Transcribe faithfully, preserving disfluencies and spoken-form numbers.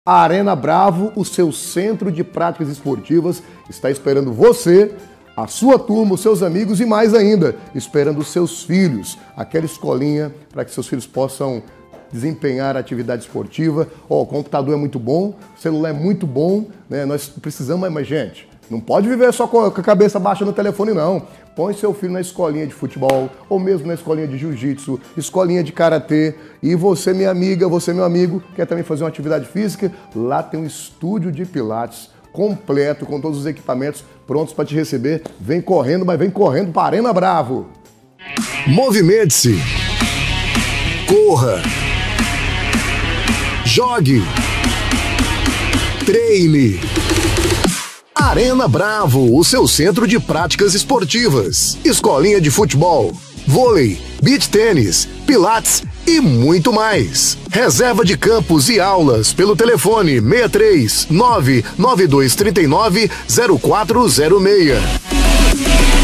A Arena Bravo, o seu centro de práticas esportivas, está esperando você, a sua turma, os seus amigos e mais ainda, esperando os seus filhos. Aquela escolinha para que seus filhos possam desempenhar a atividade esportiva. Oh, o computador é muito bom, o celular é muito bom, né? Nós precisamos, mas gente, não pode viver só com a cabeça baixa no telefone, não. Põe seu filho na escolinha de futebol, ou mesmo na escolinha de jiu-jitsu, escolinha de karatê. E você, minha amiga, você, meu amigo, quer também fazer uma atividade física? Lá tem um estúdio de pilates completo, com todos os equipamentos prontos para te receber. Vem correndo, mas vem correndo para a Arena Bravo. Movimente-se. Corra. Jogue. Treine. Arena Bravo, o seu centro de práticas esportivas. Escolinha de futebol, vôlei, beach tênis, pilates e muito mais. Reserva de campos e aulas pelo telefone seis três nove nove dois três nove zero quatro zero seis.